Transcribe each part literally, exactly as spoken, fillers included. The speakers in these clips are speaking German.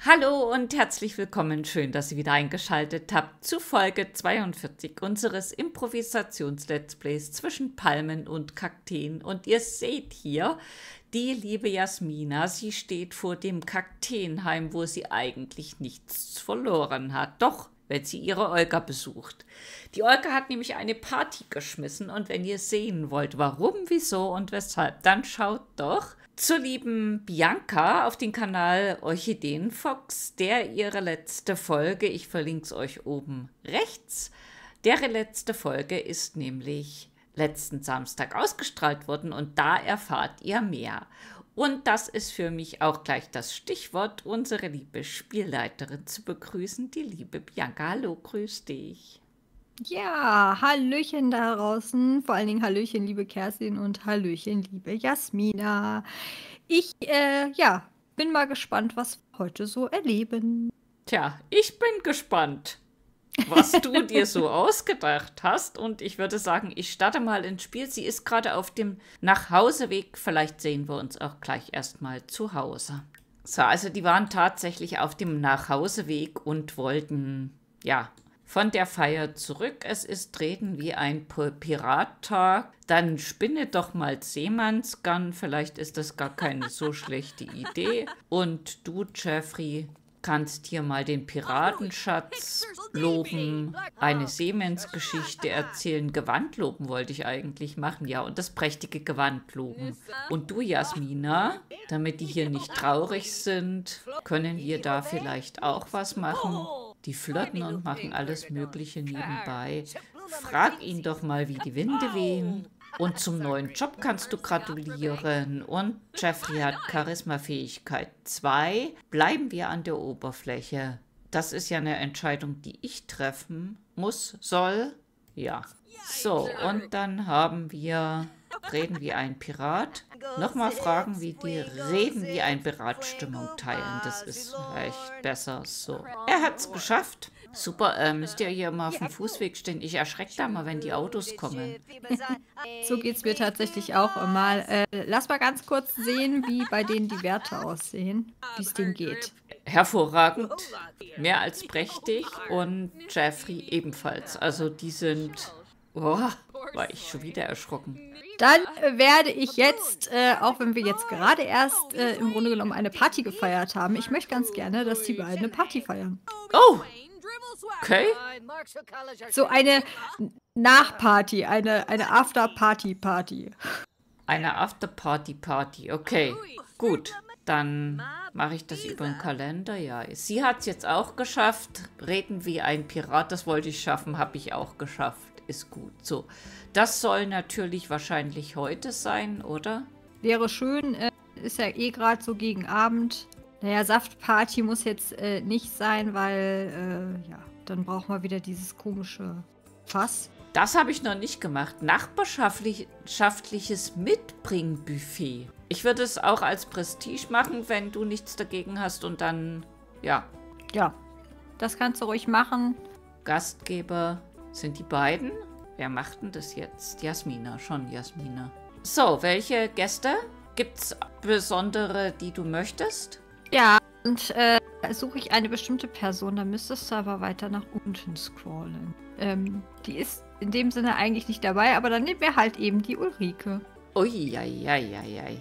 Hallo und herzlich willkommen. Schön, dass ihr wieder eingeschaltet habt zu Folge zweiundvierzig unseres Improvisations-Let's Plays zwischen Palmen und Kakteen. Und ihr seht hier die liebe Jasmina. Sie steht vor dem Kakteenheim, wo sie eigentlich nichts verloren hat. Doch, wenn sie ihre Olga besucht. Die Olga hat nämlich eine Party geschmissen und wenn ihr sehen wollt, warum, wieso und weshalb, dann schaut doch zur lieben Bianca auf den Kanal Orchideenfox, der ihre letzte Folge, ich verlinke es euch oben rechts, deren letzte Folge ist nämlich letzten Samstag ausgestrahlt worden und da erfahrt ihr mehr. Und das ist für mich auch gleich das Stichwort, unsere liebe Spielleiterin zu begrüßen, die liebe Bianca. Hallo, grüß dich. Ja, Hallöchen da draußen, vor allen Dingen Hallöchen, liebe Kerstin und Hallöchen, liebe Jasmina. Ich, äh, ja, bin mal gespannt, was wir heute so erleben. Tja, ich bin gespannt, was du dir so ausgedacht hast. Und ich würde sagen, ich starte mal ins Spiel. Sie ist gerade auf dem Nachhauseweg. Vielleicht sehen wir uns auch gleich erstmal zu Hause. So, also die waren tatsächlich auf dem Nachhauseweg und wollten, ja, von der Feier zurück. Es ist Reden wie ein Pirattag. Dann spinne doch mal Seemannsgarn. Vielleicht ist das gar keine so schlechte Idee. Und du, Jeffrey, kannst hier mal den Piratenschatz loben, eine Seemannsgeschichte erzählen. Gewand loben wollte ich eigentlich machen, ja, und das prächtige Gewand loben. Und du, Jasmina, damit die hier nicht traurig sind, können wir da vielleicht auch was machen. Die flirten und machen alles Mögliche nebenbei. Frag ihn doch mal, wie die Winde wehen. Und zum neuen Job kannst du gratulieren. Und Jeffrey hat Charismafähigkeit zwei. Bleiben wir an der Oberfläche. Das ist ja eine Entscheidung, die ich treffen muss, soll. Ja. So, und dann haben wir Reden wie ein Pirat. Nochmal fragen, wie die Reden wie ein Pirat Stimmung teilen. Das ist vielleicht besser so. Er hat's geschafft. Super, äh, müsst ihr hier mal auf dem Fußweg stehen. Ich erschrecke da mal, wenn die Autos kommen. So geht's mir tatsächlich auch mal. Äh, lass mal ganz kurz sehen, wie bei denen die Werte aussehen, wie es denen geht. Hervorragend, mehr als prächtig und Jeffrey ebenfalls. Also die sind... Oh, war ich schon wieder erschrocken. Dann äh, werde ich jetzt, äh, auch wenn wir jetzt gerade erst äh, im Grunde genommen eine Party gefeiert haben, ich möchte ganz gerne, dass die beiden eine Party feiern. Oh, okay. So eine Nachparty, eine, eine After-Party-Party. Eine After-Party-Party, okay. Gut, dann mache ich das über den Kalender, ja. Sie hat es jetzt auch geschafft. Reden wie ein Pirat, das wollte ich schaffen, habe ich auch geschafft. Ist gut. So, das soll natürlich wahrscheinlich heute sein, oder? Wäre schön, äh, ist ja eh gerade so gegen Abend. Naja, Saftparty muss jetzt äh, nicht sein, weil, äh, ja, dann brauchen wir wieder dieses komische Fass. Das habe ich noch nicht gemacht. Nachbarschaftliches Mitbringbuffet. Ich würde es auch als Prestige machen, wenn du nichts dagegen hast und dann, ja. Ja, das kannst du ruhig machen. Gastgeber sind die beiden. Wer macht denn das jetzt? Jasmina, schon Jasmina. So, welche Gäste? Gibt's besondere, die du möchtest? Ja, und äh, suche ich eine bestimmte Person, dann müsstest du aber weiter nach unten scrollen. Ähm, die ist in dem Sinne eigentlich nicht dabei, aber dann nehmen wir halt eben die Ulrike. Uiuiuiui.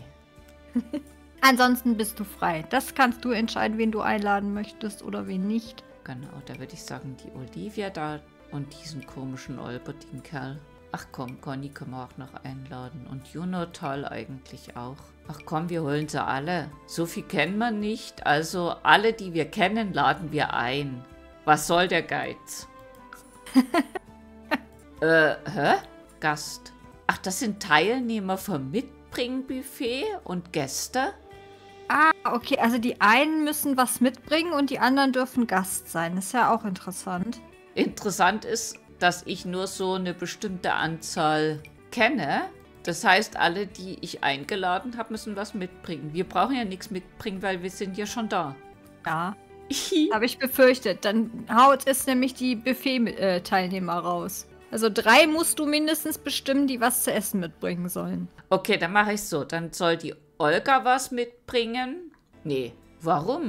Ansonsten bist du frei. Das kannst du entscheiden, wen du einladen möchtest oder wen nicht. Genau, da würde ich sagen, die Olivia da und diesen komischen Albertin-Kerl. Ach komm, Conny können wir auch noch einladen. Und Junotal eigentlich auch. Ach komm, wir holen sie alle. So viel kennen wir nicht. Also alle, die wir kennen, laden wir ein. Was soll der Geiz? äh, hä? Gast. Ach, das sind Teilnehmer vom Mitbringbuffet und Gäste? Ah, okay. Also die einen müssen was mitbringen und die anderen dürfen Gast sein. Das ist ja auch interessant. Interessant ist, dass ich nur so eine bestimmte Anzahl kenne. Das heißt, alle, die ich eingeladen habe, müssen was mitbringen. Wir brauchen ja nichts mitbringen, weil wir sind ja schon da. Ja, habe ich befürchtet. Dann haut es nämlich die Buffet-Teilnehmer raus. Also drei musst du mindestens bestimmen, die was zu essen mitbringen sollen. Okay, dann mache ich so. Dann soll die Olga was mitbringen. Nee, warum?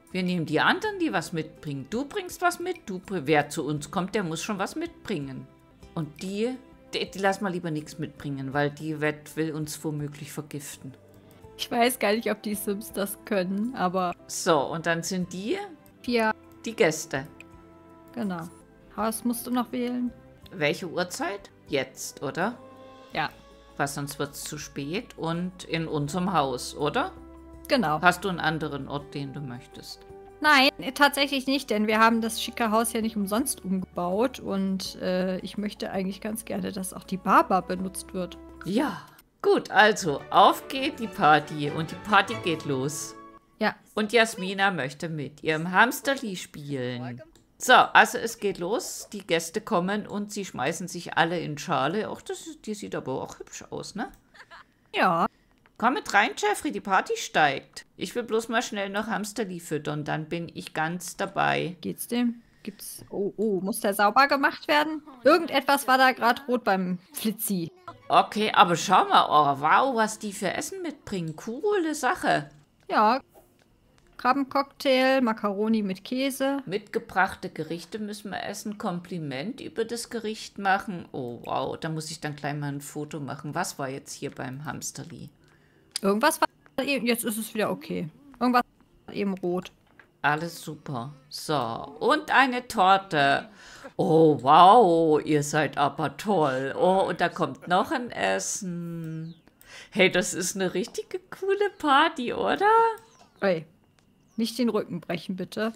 Wir nehmen die anderen, die was mitbringen. Du bringst was mit. Du, wer zu uns kommt, der muss schon was mitbringen. Und die, die, die lass mal lieber nichts mitbringen, weil die wird, will uns womöglich vergiften. Ich weiß gar nicht, ob die Sims das können, aber... So, und dann sind die Vier. die Gäste. Genau. Haus musst du noch wählen? Welche Uhrzeit? Jetzt, oder? Ja. Was, sonst wird es zu spät. Und in unserem Haus, oder? Genau. Hast du einen anderen Ort, den du möchtest? Nein, tatsächlich nicht, denn wir haben das schicke Haus ja nicht umsonst umgebaut und äh, ich möchte eigentlich ganz gerne, dass auch die Barbar benutzt wird. Ja. Gut, also, auf geht die Party und die Party geht los. Ja. Und Jasmina möchte mit ihrem Hamsterli spielen. So, also es geht los. Die Gäste kommen und sie schmeißen sich alle in Schale. Ach, das ist, die sieht aber auch hübsch aus, ne? Ja. Komm mit rein, Jeffrey, die Party steigt. Ich will bloß mal schnell noch Hamsterli füttern, dann bin ich ganz dabei. Geht's dem? Gibt's... Oh, oh, muss der sauber gemacht werden? Irgendetwas war da gerade rot beim Flitzi. Okay, aber schau mal, oh, wow, was die für Essen mitbringen. Coole Sache. Ja. Krabbencocktail, Macaroni mit Käse. Mitgebrachte Gerichte müssen wir essen. Kompliment über das Gericht machen. Oh, wow, da muss ich dann gleich mal ein Foto machen. Was war jetzt hier beim Hamsterli? Irgendwas war eben... Jetzt ist es wieder okay. Irgendwas war eben rot. Alles super. So, und eine Torte. Oh, wow, ihr seid aber toll. Oh, und da kommt noch ein Essen. Hey, das ist eine richtige coole Party, oder? Ey, nicht den Rücken brechen, bitte.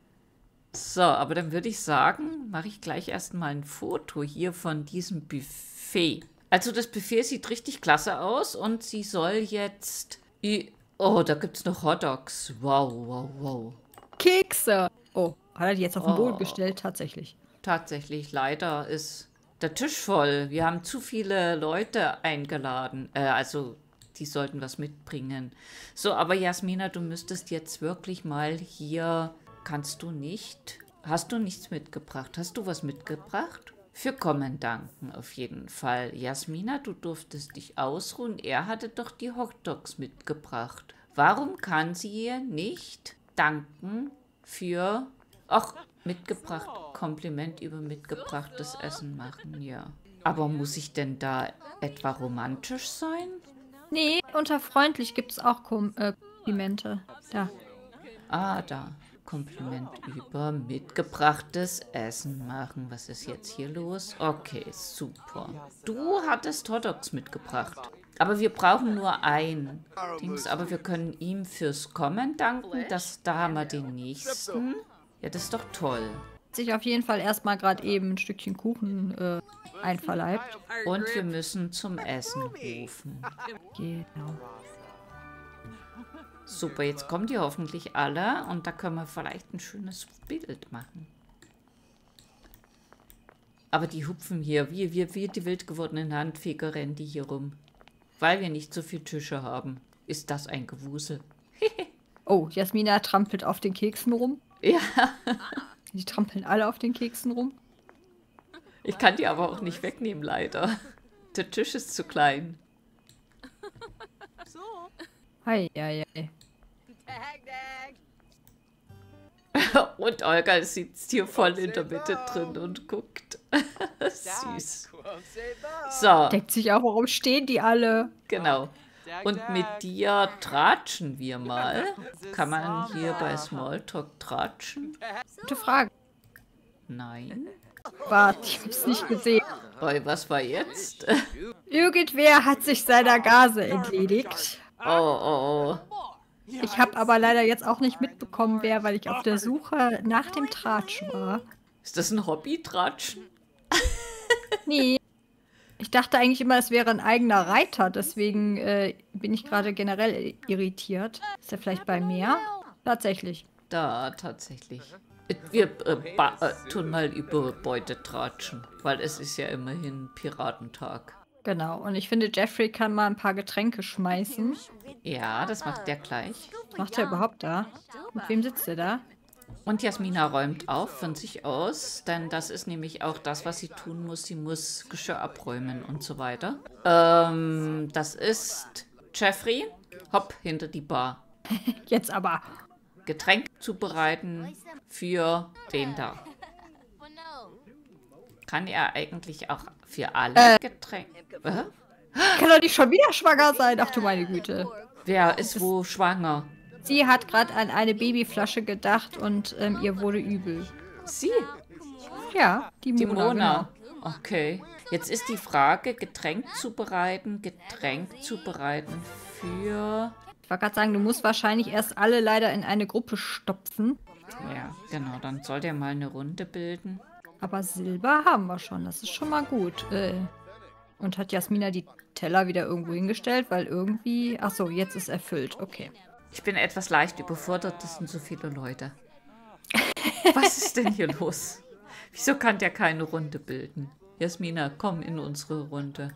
So, aber dann würde ich sagen, mache ich gleich erstmal ein Foto hier von diesem Buffet. Also das Buffet sieht richtig klasse aus und sie soll jetzt... Oh, da gibt es noch Hotdogs. Wow, wow, wow. Kekse. Oh, hat er die jetzt auf den Oh. Boden gestellt? Tatsächlich. Tatsächlich, leider ist der Tisch voll. Wir haben zu viele Leute eingeladen. Äh, also, die sollten was mitbringen. So, aber Jasmina, du müsstest jetzt wirklich mal hier... Kannst du nicht? Hast du nichts mitgebracht? Hast du was mitgebracht? Für Kommandanten auf jeden Fall. Jasmina, du durftest dich ausruhen. Er hatte doch die Hotdogs mitgebracht. Warum kann sie nicht danken für... Ach, mitgebracht, Kompliment über mitgebrachtes Essen machen, ja. Aber muss ich denn da etwa romantisch sein? Nee, unter freundlich gibt es auch Kom äh, Komplimente. Da. Ah, da. Kompliment über mitgebrachtes Essen machen. Was ist jetzt hier los? Okay, super. Du hattest Hotdogs mitgebracht. Aber wir brauchen nur ein Dings. Aber wir können ihm fürs Kommen danken. Das, da haben wir den nächsten. Ja, das ist doch toll. Sich auf jeden Fall erstmal gerade eben ein Stückchen Kuchen äh, einverleibt. Und wir müssen zum Essen rufen. Genau. Super, jetzt kommen die hoffentlich alle und da können wir vielleicht ein schönes Bild machen. Aber die hupfen hier, wie, wie, wie die wild gewordenen Handfeger rennen die hier rum. Weil wir nicht so viele Tische haben. Ist das ein Gewusel? Oh, Jasmina trampelt auf den Keksen rum. Ja. Die trampeln alle auf den Keksen rum. Ich kann die aber auch nicht wegnehmen, leider. Der Tisch ist zu klein. Hei, hei, hei. Und Olga sitzt hier voll in der Mitte drin und guckt. Süß. So, Denkt sich auch, warum stehen die alle? genau. Und mit dir tratschen wir mal. Kann man hier bei Smalltalk tratschen? Gute Frage. Nein. Warte, ich hab's nicht gesehen. Oi, was war jetzt? Irgendwer hat sich seiner Gase entledigt. Oh, oh, oh. Ich habe aber leider jetzt auch nicht mitbekommen, wer, weil ich auf der Suche nach dem Tratsch war. Ist das ein Hobby-Tratschen? Nee. Ich dachte eigentlich immer, es wäre ein eigener Reiter, deswegen äh, bin ich gerade generell irritiert. Ist er vielleicht bei mir? Tatsächlich. Da, tatsächlich. Wir äh, ba- äh, tun mal über Beute tratschen, weil es ist ja immerhin Piratentag. Genau, und ich finde, Jeffrey kann mal ein paar Getränke schmeißen. Ja, das macht der gleich. Was macht er überhaupt da? Mit wem sitzt er da? Und Jasmina räumt auf von sich aus, denn das ist nämlich auch das, was sie tun muss. Sie muss Geschirr abräumen und so weiter. Ähm, das ist Jeffrey. Hopp, hinter die Bar. Jetzt aber. Getränk zubereiten für den da. Kann er eigentlich auch für alle Äh. Getränke... Äh? Kann doch nicht schon wieder schwanger sein. Ach du meine Güte. Wer ist wo schwanger? Sie hat gerade an eine Babyflasche gedacht und ähm, ihr wurde übel. Sie? Ja, die Mona. Die Mona. Genau. Okay. Jetzt ist die Frage, Getränk zubereiten, Getränk zubereiten für... Ich wollte gerade sagen, du musst wahrscheinlich erst alle leider in eine Gruppe stopfen. Ja, genau. Dann soll der mal eine Runde bilden. Aber Silber haben wir schon. Das ist schon mal gut. Äh, und hat Jasmina die Teller wieder irgendwo hingestellt, weil irgendwie... Ach so, jetzt ist erfüllt. Okay. Ich bin etwas leicht überfordert. Das sind so viele Leute. Was ist denn hier los? Wieso kann der keine Runde bilden? Jasmina, komm in unsere Runde.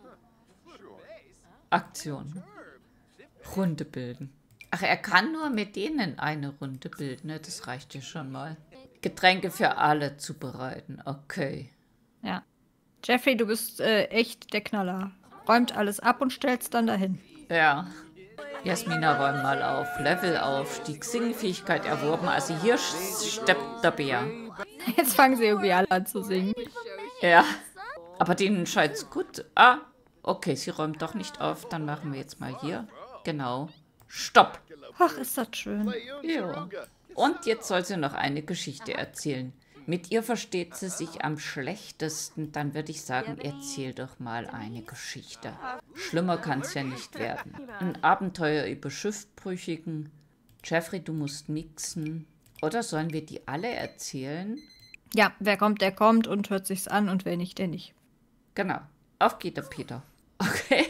Aktion. Runde bilden. Ach, er kann nur mit denen eine Runde bilden. Ne? Das reicht ja schon mal. Getränke für alle zubereiten. Okay. Ja. Jeffrey, du bist äh, echt der Knaller. Räumt alles ab und stellt's dann dahin. Ja. Jasmina, räum mal auf. Level Aufstieg. Singfähigkeit erworben. Also hier steppt der Bär. Jetzt fangen sie irgendwie alle an zu singen. Ja. Aber denen scheint's gut. Ah, okay, sie räumt doch nicht auf. Dann machen wir jetzt mal hier. Genau. Stopp. Ach, ist das schön. Ja. Und jetzt soll sie noch eine Geschichte erzählen. Mit ihr versteht sie sich am schlechtesten. Dann würde ich sagen, erzähl doch mal eine Geschichte. Schlimmer kann es ja nicht werden. Ein Abenteuer über Schiffbrüchigen. Jeffrey, du musst mixen. Oder sollen wir die alle erzählen? Ja, wer kommt, der kommt und hört sich's an und wer nicht, der nicht. Genau. Auf geht der Peter. Okay.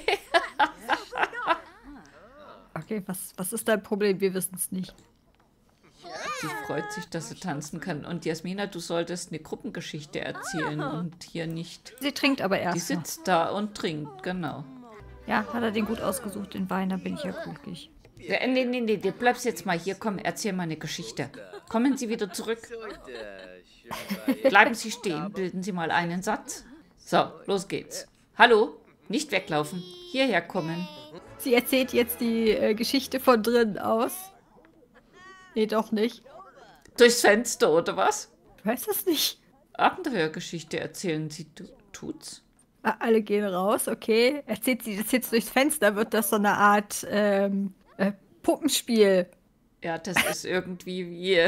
Okay, was, was ist dein Problem? Wir wissen es nicht. Sie freut sich, dass sie tanzen kann. Und Jasmina, du solltest eine Gruppengeschichte erzählen und hier nicht. Sie trinkt aber Die erst noch. sitzt da und trinkt, genau. Ja, hat er den gut ausgesucht, den Wein, da bin ich ja glücklich. Ja, nee, nee, nee, du bleibst jetzt mal hier. Komm, erzähl mal eine Geschichte. Kommen Sie wieder zurück. Bleiben Sie stehen, bilden Sie mal einen Satz. So, los geht's. Hallo, nicht weglaufen. Hierher kommen. Sie erzählt jetzt die äh, Geschichte von drinnen aus. Nee, doch nicht. Durchs Fenster, oder was? Du weißt es nicht. Abenteuergeschichte erzählen Sie, tu- tut's? Ah, alle gehen raus, okay. Erzählt sie das jetzt durchs Fenster, wird das so eine Art ähm, äh, Puppenspiel. Ja, das ist irgendwie wie...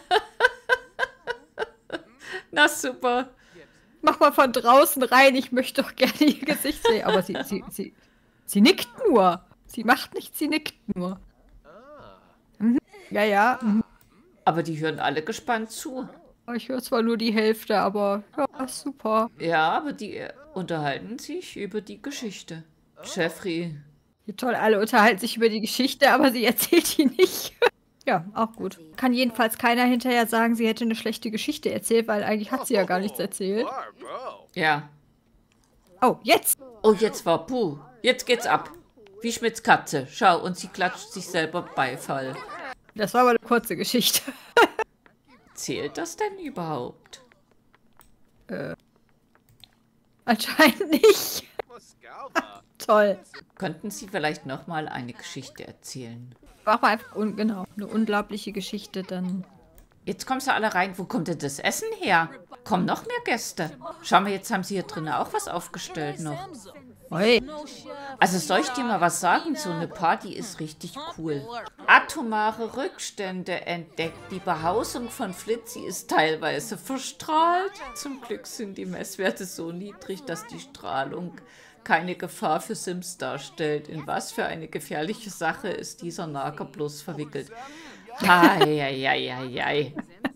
Na super. Mach mal von draußen rein, ich möchte doch gerne ihr Gesicht sehen. Aber sie, sie, sie, sie nickt nur. Sie macht nichts, sie nickt nur. Mhm. Ja, ja. Mhm. Aber die hören alle gespannt zu. Ich höre zwar nur die Hälfte, aber ja, super. Ja, aber die äh, unterhalten sich über die Geschichte. Jeffrey. Ja, toll, alle unterhalten sich über die Geschichte, aber sie erzählt die nicht. Ja, auch gut. Kann jedenfalls keiner hinterher sagen, sie hätte eine schlechte Geschichte erzählt, weil eigentlich hat sie ja gar nichts erzählt. Ja. Oh, jetzt! Oh, jetzt war Puh. Jetzt geht's ab. Wie Schmidts Katze. Schau, und sie klatscht sich selber Beifall. Das war aber eine kurze Geschichte. Zählt das denn überhaupt? Äh. Anscheinend nicht. Toll. Könnten Sie vielleicht nochmal eine Geschichte erzählen? Mach mal einfach, un genau, eine unglaubliche Geschichte dann. Jetzt kommen Sie alle rein. Wo kommt denn das Essen her? Kommen noch mehr Gäste. Schau mal, jetzt haben Sie hier drinnen auch was aufgestellt noch. Oi. Also soll ich dir mal was sagen? So eine Party ist richtig cool. Atomare Rückstände entdeckt. Die Behausung von Flitzy ist teilweise verstrahlt. Zum Glück sind die Messwerte so niedrig, dass die Strahlung keine Gefahr für Sims darstellt. In was für eine gefährliche Sache ist dieser Nager bloß verwickelt? Eieieiei.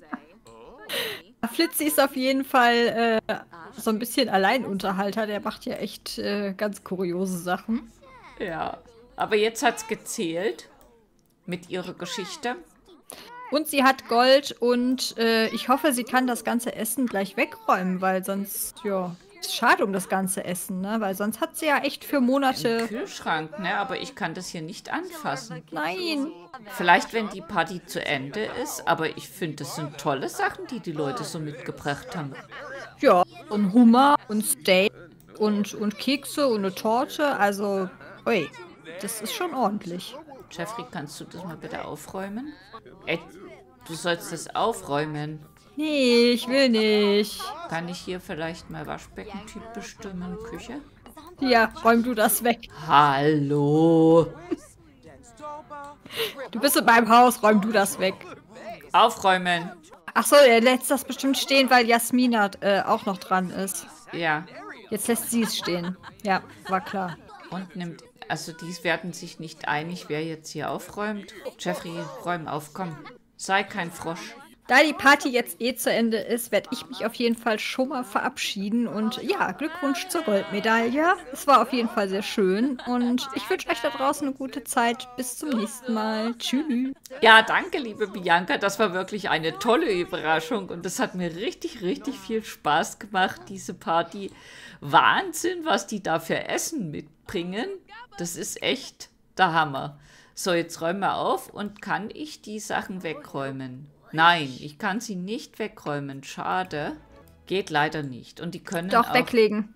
Flitzy ist auf jeden Fall äh, so ein bisschen Alleinunterhalter. Der macht ja echt äh, ganz kuriose Sachen. Ja, aber jetzt hat's gezählt mit ihrer Geschichte. Und sie hat Gold und äh, ich hoffe, sie kann das ganze Essen gleich wegräumen, weil sonst, ja, ist schade um das ganze Essen, ne? Weil sonst hat sie ja echt für Monate... Im Kühlschrank, ne? Aber ich kann das hier nicht anfassen. Nein. Vielleicht, wenn die Party zu Ende ist, aber ich finde, das sind tolle Sachen, die die Leute so mitgebracht haben. Ja, und Hummer und Steak und, und Kekse und eine Torte, also, ui, das ist schon ordentlich. Jeffrey, kannst du das mal bitte aufräumen? Ey, du sollst das aufräumen. Nee, ich will nicht. Kann ich hier vielleicht mal Waschbeckentyp bestimmen? Küche? Ja, räum du das weg. Hallo. Du bist in meinem Haus, räum du das weg. Aufräumen. Ach so, er lässt das bestimmt stehen, weil Jasmina äh, auch noch dran ist. Ja. Jetzt lässt sie es stehen. Ja, war klar. Und nimmt, also die werden sich nicht einig, wer jetzt hier aufräumt. Jeffrey, räum auf, komm. Sei kein Frosch. Da die Party jetzt eh zu Ende ist, werde ich mich auf jeden Fall schon mal verabschieden. Und ja, Glückwunsch zur Goldmedaille. Es war auf jeden Fall sehr schön. Und ich wünsche euch da draußen eine gute Zeit. Bis zum nächsten Mal. Tschüss. Ja, danke, liebe Bianca. Das war wirklich eine tolle Überraschung. Und es hat mir richtig, richtig viel Spaß gemacht, diese Party. Wahnsinn, was die da für Essen mitbringen. Das ist echt der Hammer. So, jetzt räumen wir auf. Und kann ich die Sachen wegräumen? Nein, ich kann sie nicht wegräumen. Schade. Geht leider nicht. Und die können Doch, auch... weglegen.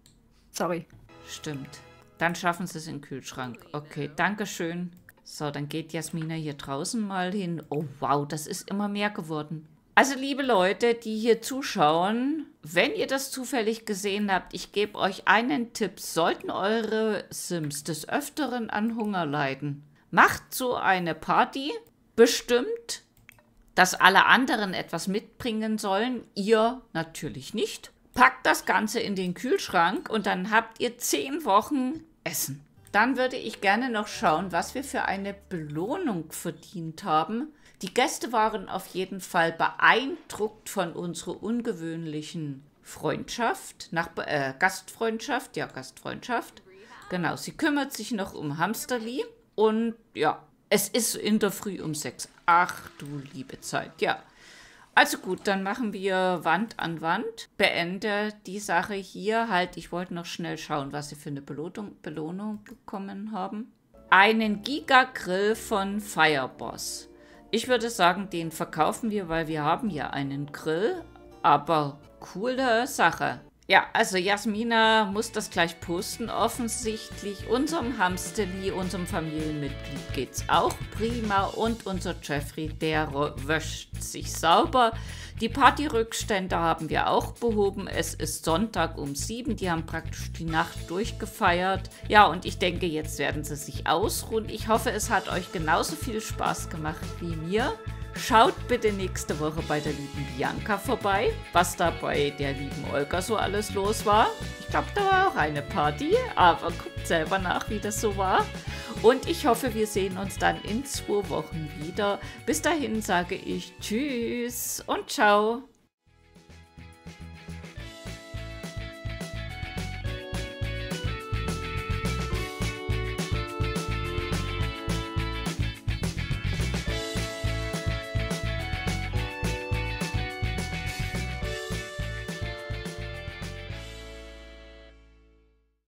Sorry. Stimmt. Dann schaffen sie es in den Kühlschrank. Okay, danke schön. So, dann geht Jasmina hier draußen mal hin. Oh, wow, das ist immer mehr geworden. Also, liebe Leute, die hier zuschauen, wenn ihr das zufällig gesehen habt, ich gebe euch einen Tipp. Sollten eure Sims des Öfteren an Hunger leiden, macht so eine Party. Bestimmt, dass alle anderen etwas mitbringen sollen, ihr natürlich nicht. Packt das Ganze in den Kühlschrank und dann habt ihr zehn Wochen Essen. Dann würde ich gerne noch schauen, was wir für eine Belohnung verdient haben. Die Gäste waren auf jeden Fall beeindruckt von unserer ungewöhnlichen Freundschaft, nach, äh, Gastfreundschaft, ja, Gastfreundschaft. Genau, sie kümmert sich noch um Hamsterli und ja, es ist in der Früh um sechs. Ach du liebe Zeit, ja. Also gut, dann machen wir Wand an Wand. Beende die Sache hier. Halt, ich wollte noch schnell schauen, was sie für eine Belohnung, Belohnung bekommen haben. Einen Giga-Grill von Fireboss. Ich würde sagen, den verkaufen wir, weil wir haben ja einen Grill. Aber coole Sache. Ja, also Jasmina muss das gleich posten. Offensichtlich unserem Hamsterli, unserem Familienmitglied geht's auch prima. Und unser Jeffrey, der wäscht sich sauber. Die Partyrückstände haben wir auch behoben. Es ist Sonntag um sieben. Die haben praktisch die Nacht durchgefeiert. Ja, und ich denke, jetzt werden sie sich ausruhen. Ich hoffe, es hat euch genauso viel Spaß gemacht wie mir. Schaut bitte nächste Woche bei der lieben Bianca vorbei, was da bei der lieben Olga so alles los war. Ich glaube, da war auch eine Party, aber guckt selber nach, wie das so war. Und ich hoffe, wir sehen uns dann in zwei Wochen wieder. Bis dahin sage ich Tschüss und Ciao.